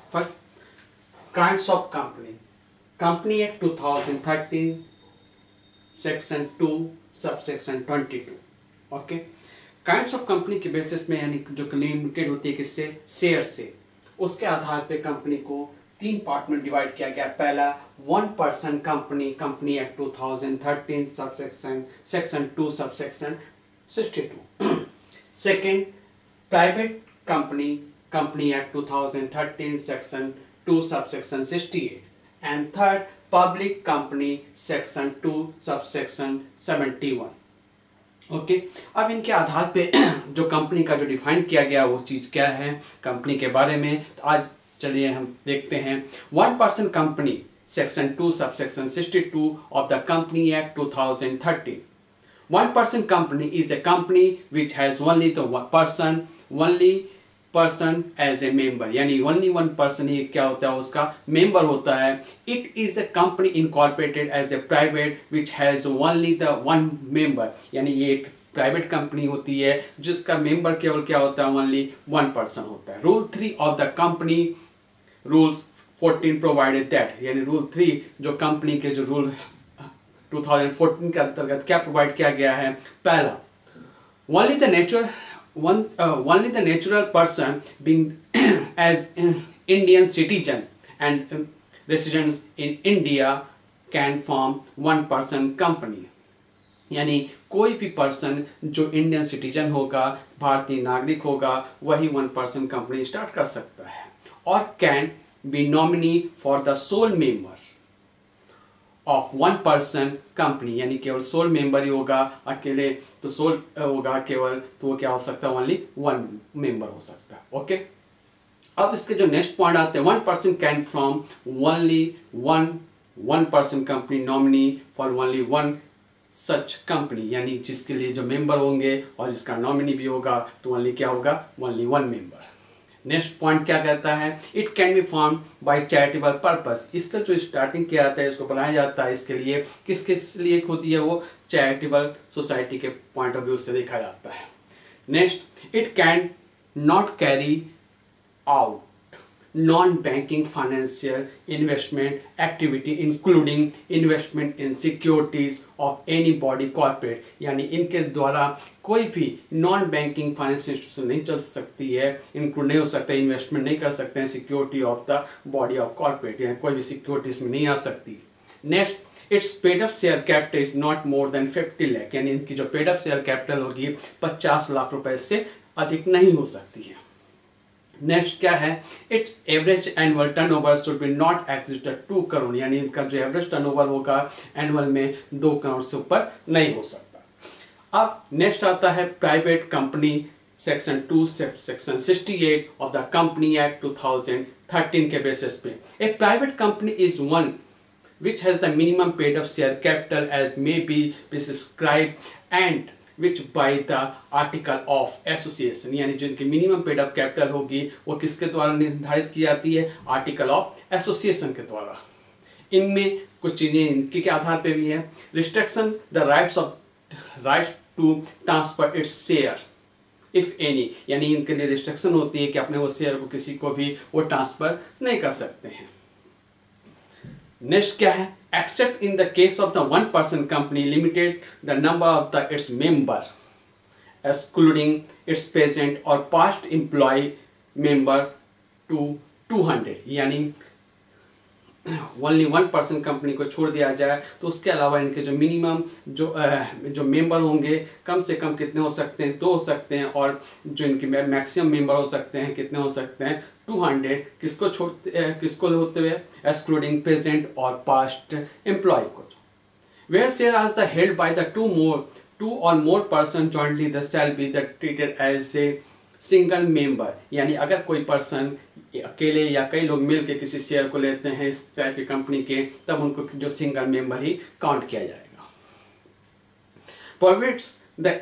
First, kinds of company, company act 2013 section 2 subsection 22। Okay, kinds of company के basis में यानी जो limited होती है किससे, शेयर से, उसके आधार पे कंपनी को 3 पार्ट में डिवाइड किया गया। पहला 1% company, company act 2013 subsection section 2 subsection 62। Second, private company, company act 2013 section 2 subsection 68। And third, public company section 2 subsection 71। Okay, अब इनके आधार पे जो कंपनी का जो डिफाइन किया गया वो चीज़ क्या है कंपनी के बारे में, तो आज चलिए हम देखते हैं। 1% company section 2 subsection 62 of the company act 2013। 1% company is a company which has only the only person as a member, यानी only one person ही क्या होता है उसका member होता है। It is the company incorporated as a private which has only the one member, यानी ये एक प्राइवेट कंपनी होती है जिसका मेंबर केवल क्या होता है, ओनली 1 पर्सन होता है। Rule 3 of the company rules 14 provided that, यानी रूल 3 जो कंपनी के जो रूल 2014 के अंतर्गत क्या प्रोवाइड किया गया है। पहला, only the natural person being as Indian citizen and residents in India can form 1% company, यानी कोई भी पर्सन जो इंडियन सिटीजन होगा, भारतीय नागरिक होगा, वही 1% कंपनी स्टार्ट कर सकता है। और can be nominee for the sole member of 1% company, यानी केवल सोल मेंबर ही होगा, अकेले तो सोल होगा केवल, तो वो क्या हो सकता है, ओनली 1 मेंबर हो सकता है। ओके, अब इसके जो नेक्स्ट पॉइंट आते हैं, 1% can from only 1% company nominee for only 1 such company, यानी जिसके लिए जो मेंबर होंगे और जिसका नॉमिनी भी होगा तो ओनली क्या होगा, ओनली 1 मेंबर। नेक्स्ट पॉइंट क्या कहता है, it can be form by charitable purpose, इसका जो स्टार्टिंग किया जाता है, इसको बनाया जाता है इसके लिए, किसके लिए होती है वो, चैरिटेबल सोसाइटी के पॉइंट ऑफ व्यू से देखा जाता है। Next, it can not carry out non-banking financial investment activity including investment in securities of any body corporate, यानी इनके द्वारा कोई भी नॉन बैंकिंग फाइनेंशियल इंस्टीट्यूशन नहीं चल सकती है, इंक्लूड नहीं हो सकता है, इन्वेस्टमेंट नहीं कर सकते हैं security of the body of corporate, यानी कोई भी सिक्योरिटीज में नहीं आ सकती। Next, its paid up share capital is not more than 50 lakh, यानी इनकी जो पेड अप शेयर कैपिटल होगी 50 लाख रुपए से अधिक नहीं हो सकती है। नेक्स्ट क्या है, its average annual turnover should be not exceed 2 crore, यानी इनका जो एवरेज टर्नओवर होगा एनुअल में 2 करोड़ से ऊपर नहीं हो सकता। अब नेक्स्ट आता है private company section 2 section 68 of the company act 2013 के बेसिस पे। A private company is one which has the minimum paid up share capital as may be prescribed and which by the article of association, यानी जिनकी minimum paid up capital होगी वो किसके द्वारा निर्धारित की जाती है, आर्टिकल ऑफ एसोसिएशन के द्वारा। इनमें कुछ चीजें इनके के आधार पे भी है। Restriction the rights to transfer its share if any, यानी इनके लिए रिस्ट्रिक्शन होती है कि अपने वो शेयर को किसी को भी वो ट्रांसफर नहीं कर सकते हैं। नेक्स्ट क्या है, except in the case of the 1% company limited the number of the its member excluding its present और पास्ट एम्प्लॉय मेंबर टू 200, यानी ओनली 1% कंपनी को छोड़ दिया जाए तो उसके अलावा इनके जो मिनिमम जो मेंबर होंगे कम से कम कितने हो सकते हैं, 2 हो सकते हैं, और जो इनके मैक्सिमम मेंबर हो सकते हैं कितने हो सकते हैं, 200। किसको होते हुए, एक्सक्लूडिंग प्रेजेंट और पास्ट एम्प्लॉय को। Where share are the held by the 2 और more person jointly the shall be the treated as a single member, यानी अगर कोई पर्सन अकेले या कई लोग मिलकर किसी शेयर को लेते हैं इस टाइप की कंपनी के, तब उनको जो सिंगल मेंबर ही काउंट किया जाएगा। Prohibits the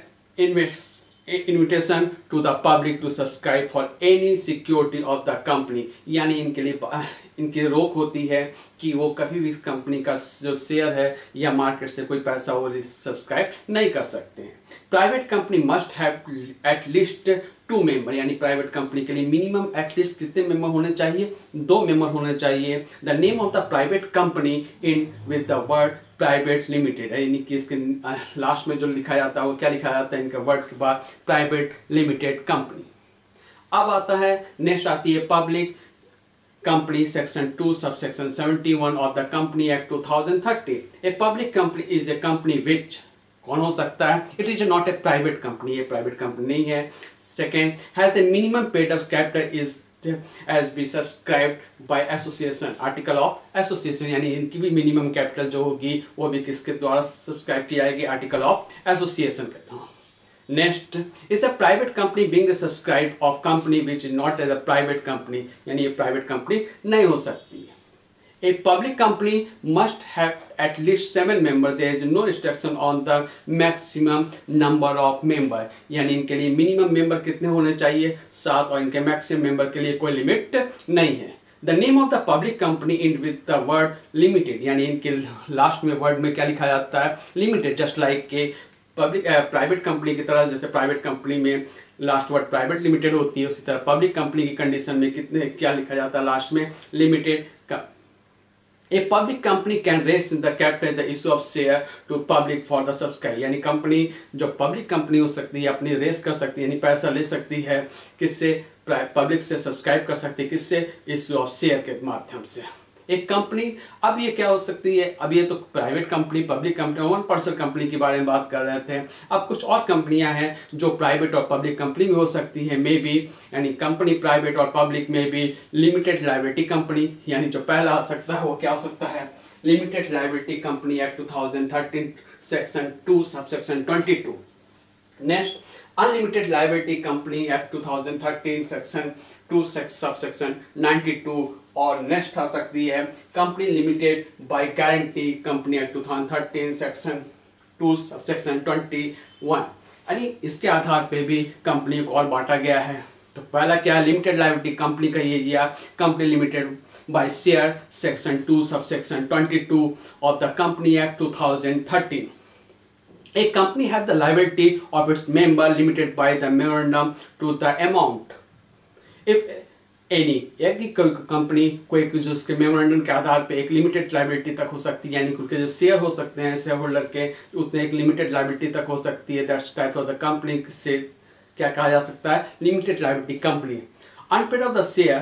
invitation to the public to subscribe for any security of the company, यानी इनके लिए इनकी रोक होती है कि वो कभी भी इस कंपनी का जो शेयर है या मार्केट से कोई पैसा वो सब्सक्राइब नहीं कर सकते हैं। Private company must have at least 2 member, यानी प्राइवेट कंपनी के लिए मिनिमम एटलीस्ट कितने मेंबर होने चाहिए? 2 मेंबर होने चाहिए। The name of the private company in with the word private limited, यानी कि इसके लास्ट में जो लिखा जाता है वो क्या लिखा जाता है? इनके वर्ड के बाद प्राइवेट लिमिटेड कंपनी। अब आता है, नेक्स्ट आती है public company section 2 subsection 71 of the company act 2013। A public company is a company which, कौन हो सकता है? It is not a private company, ये प्राइवेट कंपनी नहीं है। Second, has a minimum paid of capital is as be subscribed by association, article of association, यानी इनकी भी मिनिमम कैपिटल जो होगी वो भी किसके द्वारा सब्सक्राइब की जाएगी? आर्टिकल ऑफ एसोसिएशन कहता हूँ। Next, is a private company being subscribe of company which is not as a private company, यानी ये प्राइवेट कंपनी नहीं हो सकती है। A public company must have at least 7 members. There is no restriction on the maximum number of member. यानी इनके लिए minimum member कितने होने चाहिए? 7, और इनके मैक्सिमम मेंबर के लिए कोई लिमिट नहीं है। The name of the public company in with the word limited, यानी इनके लास्ट में वर्ड में क्या लिखा जाता है? लिमिटेड, जस्ट लाइक के पब्लिक प्राइवेट कंपनी की तरह, जैसे प्राइवेट कंपनी में लास्ट वर्ड प्राइवेट लिमिटेड होती है, उसी तरह पब्लिक कंपनी की कंडीशन में कितने क्या लिखा जाता है लास्ट में? लिमिटेड का। A public company can raise the capital the issue of share to public for the subscribe, यानी कंपनी जो पब्लिक कंपनी हो सकती है अपनी रेस कर सकती है, यानी पैसा ले सकती है किससे? पब्लिक से सब्सक्राइब कर सकती है किससे? इश्यू ऑफ शेयर के माध्यम से। एक कंपनी, अब ये क्या हो सकती है? अब ये तो private company, public company, one person company के बारे में बात कर रहे थे। अब कुछ और कंपनियां हैं जो प्राइवेट और पब्लिक कंपनी में हो सकती है, मे बी, यानी कंपनी प्राइवेट और पब्लिक में भी लिमिटेड लायबिलिटी कंपनी, यानी जो पहला आ सकता है वो क्या हो सकता है? Limited liability company act 2013 section 2 subsection 22। Next, unlimited liability company act 2013 section 2 subsection 92, और नेक्स्ट आ सकती है company limited by guarantee company act 2013 section 2 subsection 21, यानी इसके आधार पे भी कंपनी को और बांटा गया है। तो पहला क्या है? लिमिटेड लायबिलिटी कंपनी का ये गया company limited by share section 2 subsection 22 of the company act 2013। A company have the liability of its member limited by the memorandum to the amount. If any, एक कंपनी कोई उसके memorandum के आधार पे एक limited liability तक हो सकती है, यानी उनके जो शेयर हो सकते हैं शेयर होल्डर के उतने एक लिमिटेड लायबिलिटी तक हो सकती है। That's type of the company से क्या कहा जा सकता है? Limited liability company. Unpaid of the share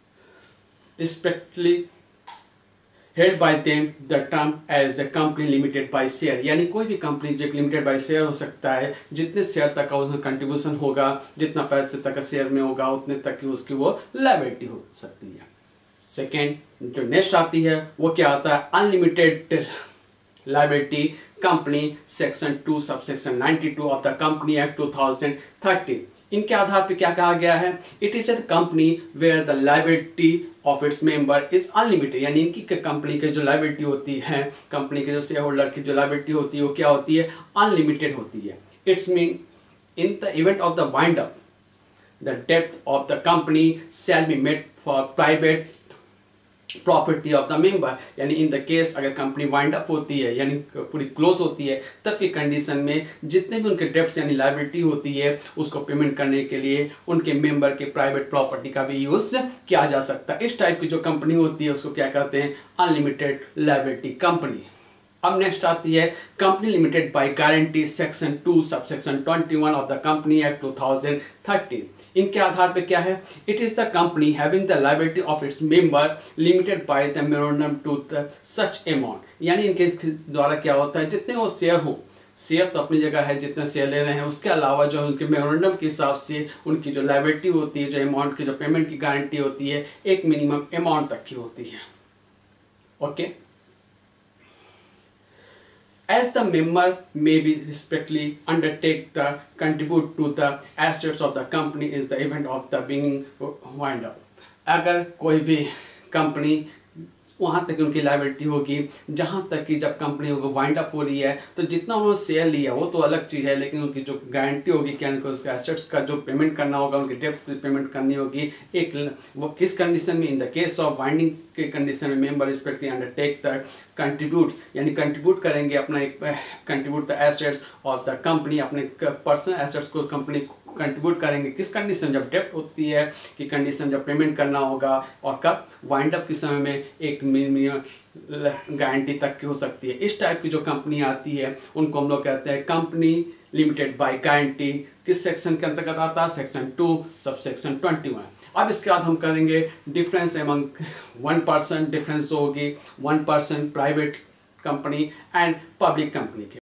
respectively held by them the term as the company limited by share, यानी कोई भी कंपनी जो लिमिटेड बाय शेयर हो सकता है, जितने शेयर तक का उसमें कंट्रीब्यूशन होगा, जितना पैसे तक का शेयर में होगा उतने तक की उसकी वो लायबिलिटी हो सकती है। सेकेंड जो नेक्स्ट आती है वो क्या आता है? Unlimited liability company section 2 subsection 92 of the company act 2013। इनके आधार पे क्या कहा गया है? It is a company where the liability of its member is unlimited, यानी इनकी कंपनी की जो लायबिलिटी होती है, कंपनी के जो शेयर होल्डर की जो लायबिलिटी होती है वो क्या होती है? अनलिमिटेड होती है। It's mean in the event of the wind up the डेब्ट of the company shall be made for private property of the member, यानी इन द केस अगर कंपनी वाइंड अप होती है यानी पूरी क्लोज होती है तब की कंडीशन में जितने भी उनके डेब्ट्स यानी लायबिलिटी होती है उसको पेमेंट करने के लिए उनके मेंबर के प्राइवेट प्रॉपर्टी का भी यूज किया जा सकता है। इस टाइप की जो कंपनी होती है उसको क्या कहते हैं? Unlimited liability company. अब नेक्स्ट आती है company limited by guarantee section 2 subsection 21 of the company act 2013। इनके आधार पे क्या है? It is the company having the liability of its member limited by the memorandum to the such amount, यानी इनके द्वारा क्या होता है? जितने वो शेयर हो, शेयर तो अपनी जगह है जितना शेयर ले रहे हैं, उसके अलावा जो उनके मेमोरेंडम के हिसाब से उनकी जो लायबिलिटी होती है, जो अमाउंट की जो पेमेंट की गारंटी होती है, एक मिनिमम अमाउंट तक की होती है। Okay, as the member may be respectively undertake the contribute to the assets of the company is the event of the being wind up, अगर कोई भी कंपनी वहाँ तक उनकी लायबिलिटी होगी जहाँ तक कि जब कंपनी को वाइंड अप हो रही है तो जितना उन्होंने शेयर लिया वो तो अलग चीज़ है, लेकिन उनकी जो गारंटी होगी क्या उनको उसके एसेट्स का जो पेमेंट करना होगा, उनकी डेब्ट पेमेंट करनी होगी, एक वो किस कंडीशन में? In the case of winding के कंडीशन में member respectively undertake the contribute, यानी कंट्रीब्यूट करेंगे अपना एक contribute the assets of the company, अपने पर्सनल एसेट्स को कंपनी कंट्रीब्यूट करेंगे किस कंडीशन, जब डेप्ट होती है कि कंडीशन जब पेमेंट करना होगा, और कब वाइंड अप के समय में एक मिनिमम गारंटी तक की हो सकती है। इस टाइप की जो कंपनी आती है उनको हम लोग कहते हैं कंपनी लिमिटेड बाय गारंटी। किस सेक्शन के अंतर्गत आता है? Section 2 sub section 21। अब इसके बाद हम करेंगे डिफरेंस एमंग 1% डिफरेंस होगी 1% private company and public company के।